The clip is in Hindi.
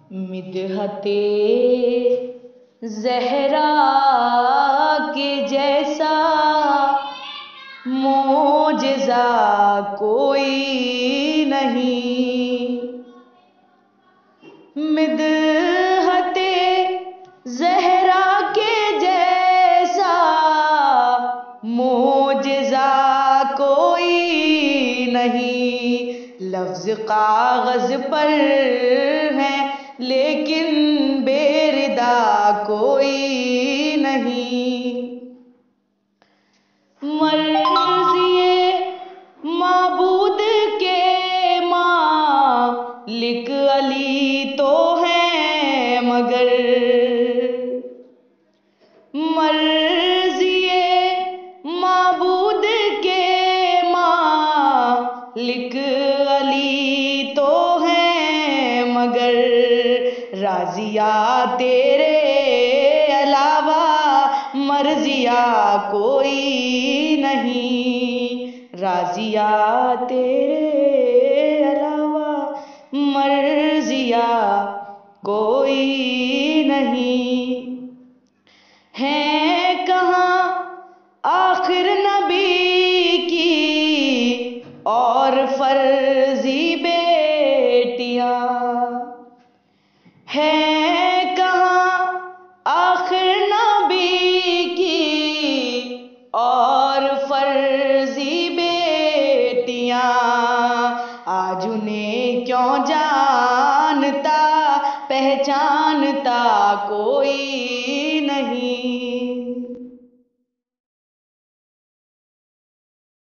मिदहते ज़हरा के जैसा मोजज़ा कोई नहीं। मिदहते ज़हरा के जैसा मोजज़ा कोई नहीं। लफ्ज़ कागज़ पर हैं लेकिन बेरिदा कोई नहीं। मर्ज़िए माबूद के मालिक अली तो हैं मगर मर्ज़िए माबूद के मालिक अली तो हैं मगर राज़िया तेरे अलावा मर्ज़िया कोई नहीं। राज़िया तेरे अलावा मर्ज़िया कोई नहीं। हैं कहाँ आखिर नबी की और फर्जी बेटियां। हैं कहाँ आखिर नबी की और फर्जी बेटियां। आज उन्हें क्यों जानता पहचानता कोई